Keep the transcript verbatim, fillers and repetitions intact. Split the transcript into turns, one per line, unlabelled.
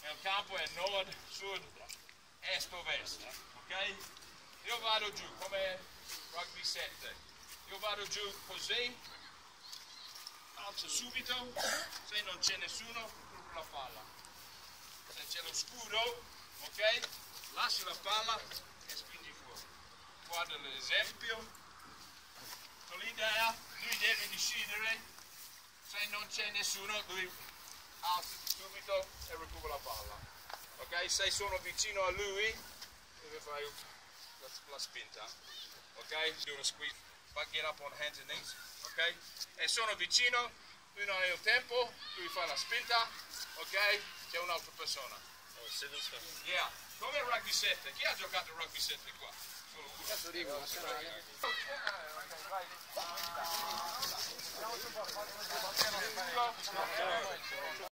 nel campo è nord, sud, est, ovest, ok? Io vado giù come rugby sette, io vado giù così, alzo subito, se non c'è nessuno, rubo la palla. Se c'è lo scudo, ok? Lasci la palla e spingi fuori. Guarda l'esempio, l'idea, lui deve decidere, se non c'è nessuno, lui alza subito e recupera la palla. Ok? Se sono vicino a lui, deve fare la, la spinta. Ok? Do a squeeze, but get up on hands and knees. Ok? E sono vicino, lui non ha il tempo, lui fa la spinta, ok? C'è un'altra persona.
Oh, sinistra.
Yeah. Come il rugby sette? Chi ha giocato il rugby sette qua? Solo uno.
Cazzo dico, ma
Vai.